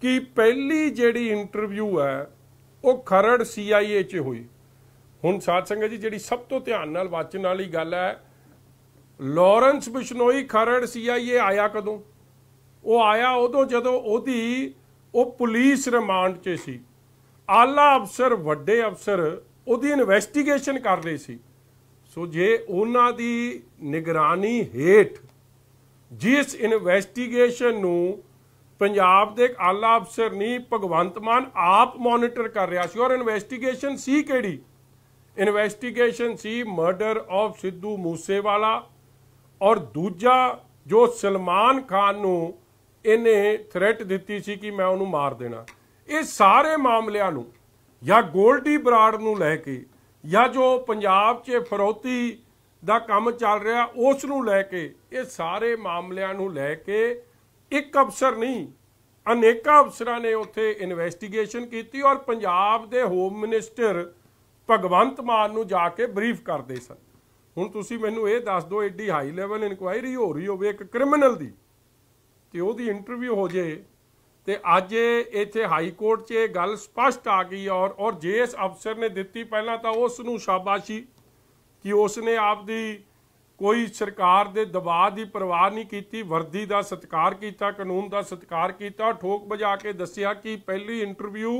कि पहली जिहड़ी इंटरव्यू है वो खरड़ CIA च हुई। हुण साध संगत जी जिहड़ी सब तो ध्यान नाल वाचन वाली गल है, लॉरेंस बिश्नोई खरड़ CIA आया कदों? वो आया उदों जदों ओदी वो पुलिस रिमांड च सी। आला अफसर वड्डे अफसर ओदी इन्वेस्टिगेशन कर रहे सी। सो जे उन्हां दी निगरानी हेठ जिस इन्वेस्टिगेशन नूं पंजाब दे आला अफसर नहीं भगवंत मान आप मॉनिटर कर रहा सी, और इन्वेस्टिगेशन सी किहड़ी? इन्वेस्टिगेशन सी मर्डर ऑफ सिद्धू मूसेवाला, और दूजा जो सलमान खान नूं इन्हें थ्रैट दिती सी कि मैं उन्होंने मार देना। ये सारे मामलों नूं या गोल्डी बराड़ नूं लैके या जो पंजाब च फरौती दा काम चल रहा उस नूं लैके, ये सारे मामलों नूं लैके एक अफसर नहीं अनेका अफसरां ने उत्थे इन्वेस्टिगेशन की और पंजाब दे होम मिनिस्टर भगवंत मान नूं जाके ब्रीफ करते सन। हुण तुसीं मैनूं ये दस दो एडी हाई लैवल इनकुआयरी हो रही होवे एक क्रिमिनल दी ते ओहदी इंटरव्यू हो जाए तो अज इत्थे हाई कोर्ट च गल स्पष्ट आ गई। और जिस अफसर ने दिती पहला तो उसनूं शाबाशी कि उसने आपदी कोई सरकार दे दबाव की परवाह नहीं की, वर्दी का सत्कार किया, कानून का सत्कार किया, ठोक बजा के दसिया कि पहली इंटरव्यू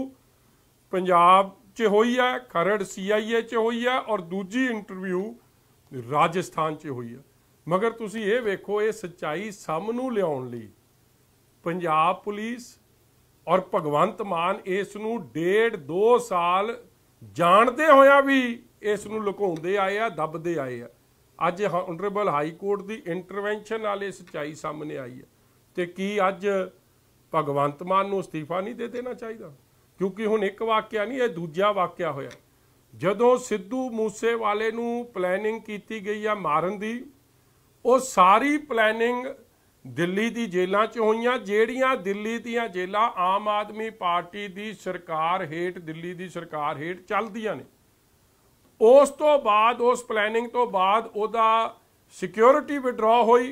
पंजाब च हुई है, खरड़ CIA च हुई है, और दूजी इंटरव्यू राजस्थान च हुई है। मगर तुसी ये वेखो, ये सच्चाई सामनू लियाउण लई पंजाब पुलिस और भगवंत मान इस नूं 1.5-2 साल जानते होया भी इस नूं लुकाउंदे आए आ, दबदे आए आ। अज ऑनरेबल हाई कोर्ट की इंटरवेंशन नाल सच्चाई सामने आई है। तो की अज भगवंत मान नूं अस्तीफा नहीं दे देना चाहिए? क्योंकि हुण एक वाक्या नहीं, यह दूजा वाक्या होया। जदों सिद्धू मूसेवाले नूं प्लैनिंग की गई है मारन दी, वो सारी प्लैनिंग दिल्ली दी जेलों च होईयां, जेड़ियां दिल्ली दीयां जेलां आम आदमी पार्टी दी सरकार हेठ, दिल्ली दी सरकार हेठ चलदियां ने। उस तो बाद उस प्लैनिंग तो बाद उहदा सिक्योरिटी विड्रॉ हुई।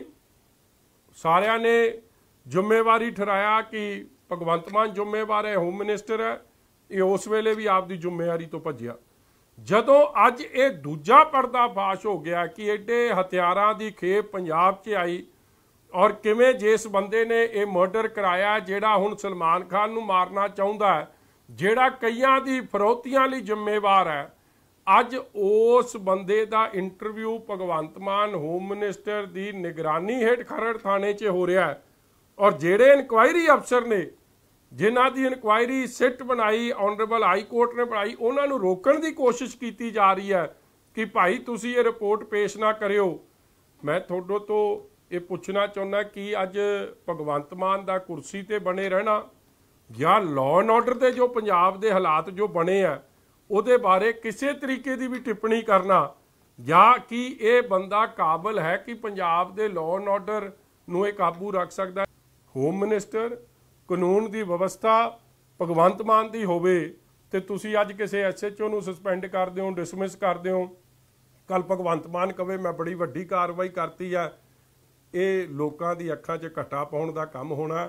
सारियां ने जिम्मेवारी ठहराया कि भगवंत मान जिम्मेवार है, होम मिनिस्टर है, ये उस वेले भी आपकी जिम्मेवारी तो भज्या। जदों अज ये दूजा पर्दाफाश हो गया कि एडे हथियारां दी खेप पंजाब च आई, और किवें जिस बंदे ने ये मर्डर कराया, जिहड़ा हुण सलमान खान नूं मारना चाहुंदा है, जिहड़ा कईयां दी फरौतियां लई जिम्मेवार है, अज उस बंदे दा इंटरव्यू भगवंत मान होम मिनिस्टर दी निगरानी हेठ खरड़ थाने च हो रहा है। और जिहड़े इनकुआयरी अफसर ने जिन्हां दी इनकुआयरी सिट बनाई ऑनरेबल हाई कोर्ट ने बनाई, उन्हां नूं रोकण दी कोशिश की जा रही है कि भाई तुसीं ये रिपोर्ट पेश ना करियो। मैं तुहाडे तो ये पुछना चाहुंदा कि अज भगवंत मान दा कुर्सी ते बने रहना या लॉ एंड ऑर्डर दे जो पंजाब दे हालात जो बने आ उहदे बारे किसी तरीके की भी टिप्पणी करना, या कि ये बंदा काबिल है कि पंजाब दे लॉ एंड ऑर्डर नूं ये काबू रख सकदा है। होम मिनिस्टर कानून की व्यवस्था भगवंत मान की होवे ते तुसीं अज किसी SHO नूं सस्पेंड कर दिओ, डिसमिस कर दिओ, कल भगवंत मान कहे मैं बड़ी वड्डी कार्रवाई करती है, ये लोगों की अखां 'च घट्टा पाउण दा काम होना।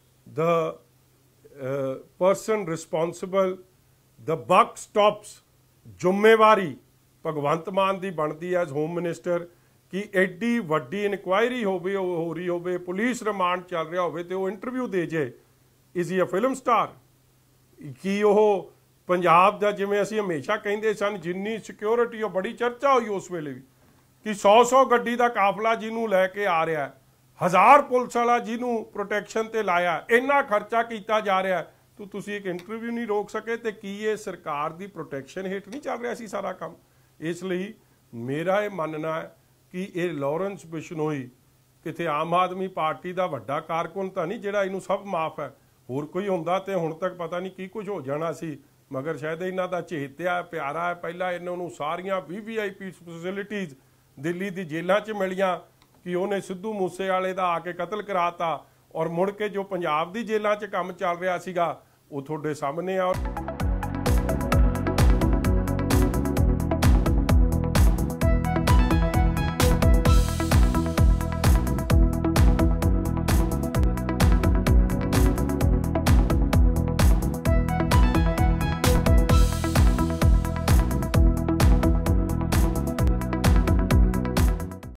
The person responsible the buck stops, जिम्मेवारी भगवंत मान की बनती है एज होम मिनिस्टर कि एडी वड्डी इनकुआयरी हो रही होवे, पुलिस रिमांड चल रहा होवे ते वो इंटरव्यू दे जाए। Is he a film star कि वो पंजाब दा जिवें असीं हमेशा कहिंदे सन जिन्नी सिक्योरिटी बड़ी चर्चा हुई उस वेले भी कि 100 गड्डी का काफला जिन्हों लैके आ रहा है, 1000 पुलिस वाला जिन्हों प्रोटैक्शन ते लाया, इन्ना खर्चा किया जा रहा है, तो तुसीं एक इंटरव्यू नहीं रोक सके। तो की ये सरकार की प्रोटैक्शन हेठ नहीं चल रहा सी सारा काम? इसलिए मेरा ये मानना है कि ये लॉरेंस बिश्नोई किते आम आदमी पार्टी का वड्डा कारकुन तो नहीं जिहड़ा इनू सब माफ है। होर कोई हुंदा ते हुण तक पता नहीं की कुछ हो जाना सी, मगर शायद इन्हां दा चहेत्या प्यारा है। पहला इन्हां नूं सारियां VVIP फैसिलिटीज़ दिल्ली की जेलों च मिलियां कि उन्हें सिद्धू मूसेवाले दा आके कतल कराता, और मुड़ के जो पंजाब की जेलों च काम चल रहा सीगा वो तुहाडे सामने आ।